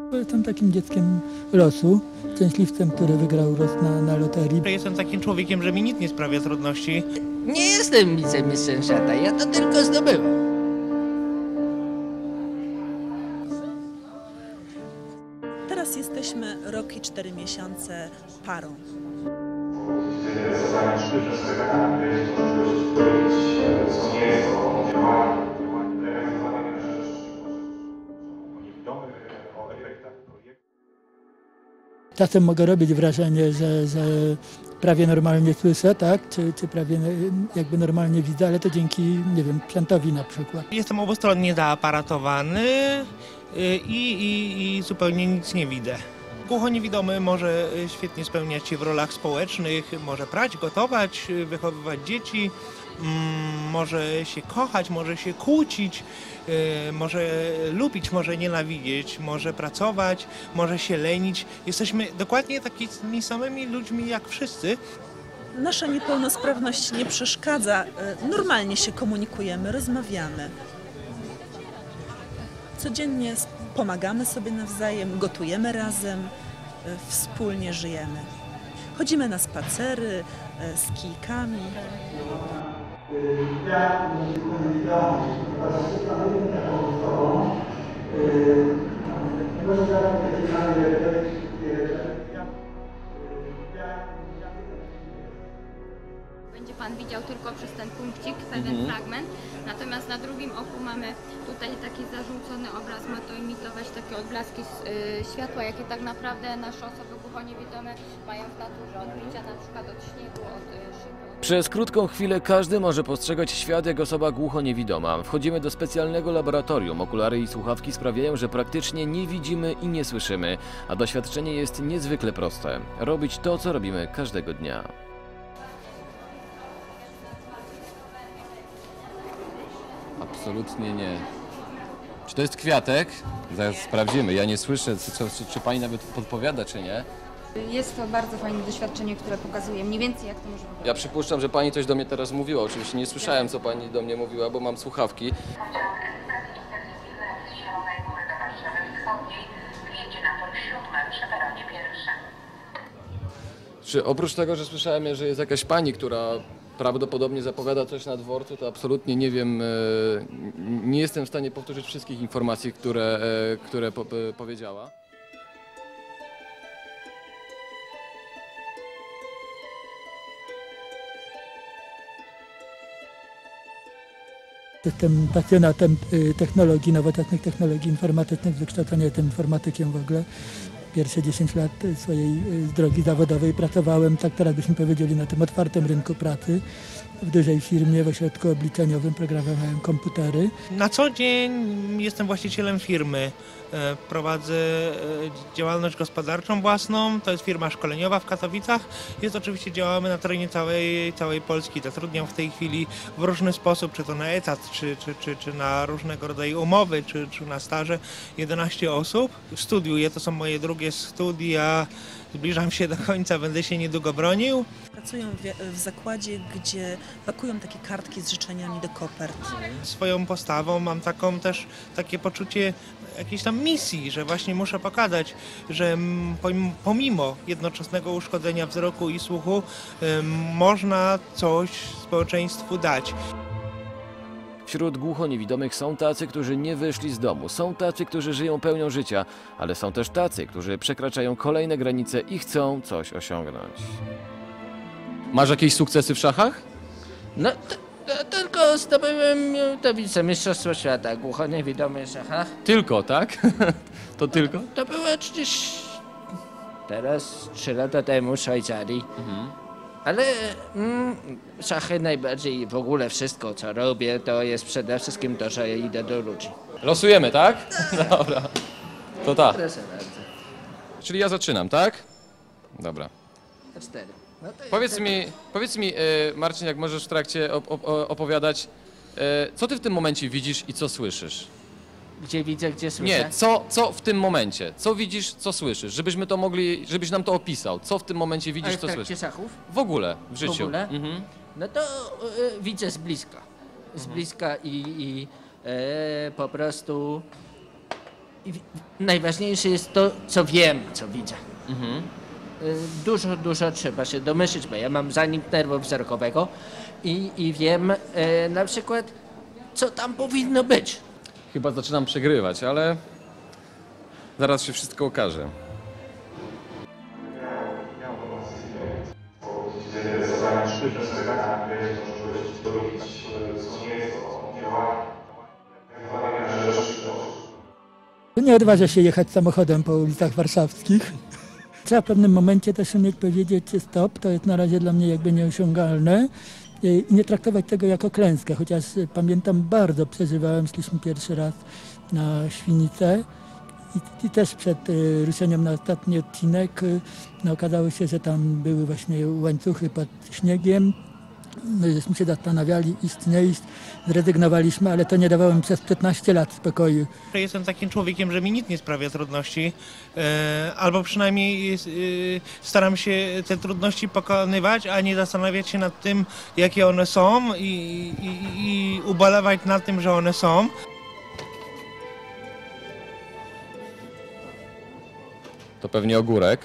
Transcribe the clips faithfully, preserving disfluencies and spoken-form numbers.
Jestem takim dzieckiem losu, szczęśliwcem, który wygrał los na, na loterii. Jestem takim człowiekiem, że mi nic nie sprawia trudności. Nie jestem wicemistrzem świata, ja to tylko zdobyłem. Teraz jesteśmy rok i cztery miesiące parą. Czasem mogę robić wrażenie, że, że prawie normalnie słyszę, tak? Czy, czy prawie jakby normalnie widzę, ale to dzięki, nie wiem, sprzętowi na przykład. Jestem obustronnie zaaparatowany i, i, i zupełnie nic nie widzę. Głuchoniewidomy może świetnie spełniać się w rolach społecznych, może prać, gotować, wychowywać dzieci, może się kochać, może się kłócić, może lubić, może nienawidzieć, może pracować, może się lenić. Jesteśmy dokładnie takimi samymi ludźmi jak wszyscy. Nasza niepełnosprawność nie przeszkadza, normalnie się komunikujemy, rozmawiamy. Codziennie pomagamy sobie nawzajem, gotujemy razem, wspólnie żyjemy. Chodzimy na spacery z kijkami. Będzie Pan widział tylko przez ten punkcik, pewien mhm. fragment, natomiast na drugim oku mamy tutaj taki zarzucony obraz, ma to imitować takie odblaski y, światła, jakie tak naprawdę nasze osoby głuchoniewidome mają w naturze, odbicia na przykład od śniegu, od y, szyby. Przez krótką chwilę każdy może postrzegać świat jak osoba głuchoniewidoma. Wchodzimy do specjalnego laboratorium. Okulary i słuchawki sprawiają, że praktycznie nie widzimy i nie słyszymy, a doświadczenie jest niezwykle proste. Robić to, co robimy każdego dnia. Absolutnie nie. Czy to jest kwiatek? Zaraz sprawdzimy. Ja nie słyszę, czy, czy, czy pani nawet podpowiada, czy nie. Jest to bardzo fajne doświadczenie, które pokazuje mniej więcej, jak to może wyglądać. Ja przypuszczam, że pani coś do mnie teraz mówiła. Oczywiście nie słyszałem, co pani do mnie mówiła, bo mam słuchawki. Czy oprócz tego, że słyszałem, że jest jakaś pani, która prawdopodobnie zapowiada coś na dworcu, to absolutnie nie wiem, nie jestem w stanie powtórzyć wszystkich informacji, które, które po, powiedziała. Jestem pasjonatem technologii, nowoczesnych technologii informatycznych, z wykształcenia jestem informatykiem w ogóle. Pierwsze dziesięć lat swojej drogi zawodowej pracowałem, tak teraz byśmy powiedzieli, na tym otwartym rynku pracy, w dużej firmie, w ośrodku obliczeniowym, programowałem komputery. Na co dzień jestem właścicielem firmy. Prowadzę działalność gospodarczą własną, to jest firma szkoleniowa w Katowicach. Jest oczywiście, działamy na terenie całej, całej Polski. Zatrudniam w tej chwili w różny sposób, czy to na etat, czy, czy, czy, czy na różnego rodzaju umowy, czy, czy na staże, jedenaście osób. Studiuję, to są moje drugie studia. Zbliżam się do końca, będę się niedługo bronił. Pracują w, w zakładzie, gdzie pakują takie kartki z życzeniami do kopert. Swoją postawą mam taką też takie poczucie jakiejś tam misji, że właśnie muszę pokazać, że pomimo jednoczesnego uszkodzenia wzroku i słuchu można coś społeczeństwu dać. Wśród głuchoniewidomych są tacy, którzy nie wyszli z domu, są tacy, którzy żyją pełnią życia, ale są też tacy, którzy przekraczają kolejne granice i chcą coś osiągnąć. Masz jakieś sukcesy w szachach? No, to, to, tylko zdobyłem to wicemistrzostwo świata głuchoniewidomych w szachach. Tylko, tak? To tylko? To było przecież teraz trzy lata temu w Szwajcarii. Mhm. Ale mm, szachy najbardziej, w ogóle wszystko, co robię, to jest przede wszystkim to, że ja idę do ludzi. Losujemy, tak? Dobra. To tak. Proszę bardzo. Czyli ja zaczynam, tak? Dobra. To cztery. No to Powiedz jest... mi, powiedz mi, Marcin, jak możesz w trakcie op op opowiadać, co ty w tym momencie widzisz i co słyszysz? Gdzie widzę, gdzie słyszę? Nie, co, co w tym momencie? Co widzisz, co słyszysz? Żebyśmy to mogli, żebyś nam to opisał. Co w tym momencie widzisz, co słyszysz? W trakcie szachów? W ogóle, w życiu. W ogóle? Mhm. No to y, widzę z bliska. Z bliska i, i y, po prostu i najważniejsze jest to, co wiem, co widzę. Mhm. Y, Dużo, dużo trzeba się domyślić, bo ja mam zanik nerwu wzrokowego i, i wiem y, na przykład, co tam powinno być. Chyba zaczynam przegrywać, ale zaraz się wszystko okaże. Nie odważa się jechać samochodem po ulicach warszawskich. Trzeba w pewnym momencie też umieć powiedzieć stop, to jest na razie dla mnie jakby nieosiągalne i nie traktować tego jako klęskę, chociaż pamiętam, bardzo przeżywałem, szliśmy pierwszy raz na Świnicę i, i też przed y, ruszeniem na ostatni odcinek y, no, okazało się, że tam były właśnie łańcuchy pod śniegiem. My żeśmy się zastanawiali, iść, nie iść, zrezygnowaliśmy, ale to nie dawało mi przez piętnaście lat spokoju. Jestem takim człowiekiem, że mi nic nie sprawia trudności, e, albo przynajmniej e, staram się te trudności pokonywać, a nie zastanawiać się nad tym, jakie one są i, i, i ubolewać nad tym, że one są. To pewnie ogórek.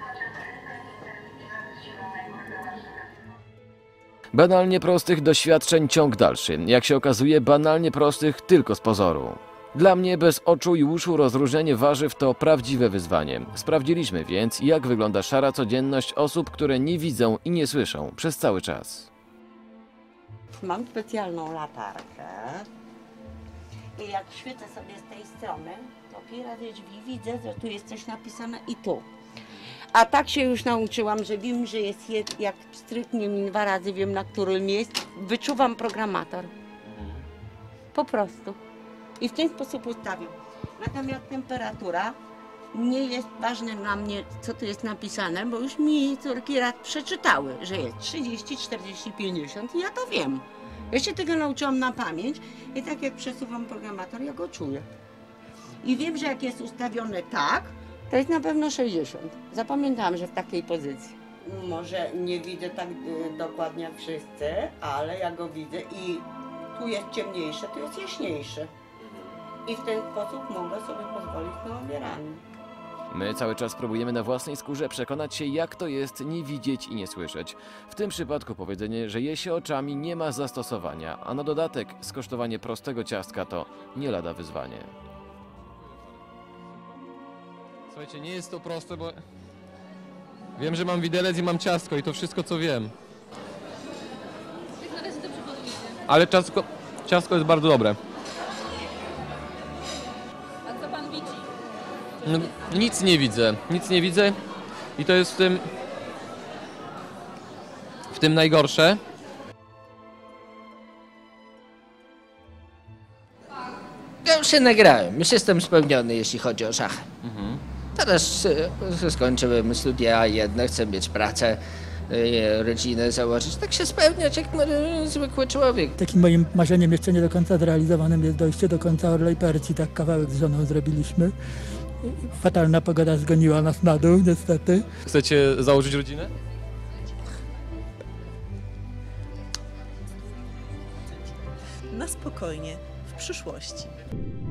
Banalnie prostych doświadczeń ciąg dalszy. Jak się okazuje, banalnie prostych tylko z pozoru. Dla mnie bez oczu i uszu rozróżnienie warzyw to prawdziwe wyzwanie. Sprawdziliśmy więc, jak wygląda szara codzienność osób, które nie widzą i nie słyszą przez cały czas. Mam specjalną latarkę i jak świecę sobie z tej strony, to otwieram drzwi, widzę, że tu jest coś napisane i tu. A tak się już nauczyłam, że wiem, że jest, jed, jak stryknie mi dwa razy wiem, na którym jest, wyczuwam programator. Po prostu. I w ten sposób ustawiam. Natomiast temperatura nie jest ważne dla mnie, co tu jest napisane, bo już mi córki raz przeczytały, że jest trzydzieści, czterdzieści, pięćdziesiąt i ja to wiem. Ja się tego nauczyłam na pamięć i tak jak przesuwam programator, ja go czuję. I wiem, że jak jest ustawione tak, to jest na pewno sześćdziesiąt. Zapamiętałam, że w takiej pozycji. Może nie widzę tak y, dokładnie jak wszyscy, ale ja go widzę i tu jest ciemniejsze, tu jest jaśniejsze. I w ten sposób mogę sobie pozwolić na obieranie. My cały czas próbujemy na własnej skórze przekonać się, jak to jest nie widzieć i nie słyszeć. W tym przypadku powiedzenie, że je się oczami, nie ma zastosowania, a na dodatek skosztowanie prostego ciastka to nie lada wyzwanie. Słuchajcie, nie jest to proste, bo wiem, że mam widelec i mam ciastko i to wszystko, co wiem. Ale ciastko, ciastko jest bardzo dobre. A co pan widzi? No, nic nie widzę, nic nie widzę i to jest w tym, w tym najgorsze. Ja już się nagrałem, już jestem spełniony, jeśli chodzi o szachy. Mhm. Teraz y, skończyłem studia jedne, chcę mieć pracę, y, rodzinę założyć, tak się spełniać jak y, zwykły człowiek. Takim moim marzeniem jeszcze nie do końca zrealizowanym jest dojście do końca Orlej Perci. Tak kawałek z żoną zrobiliśmy. Fatalna pogoda zgoniła nas na dół, niestety. Chcecie założyć rodzinę? Na spokojnie, w przyszłości.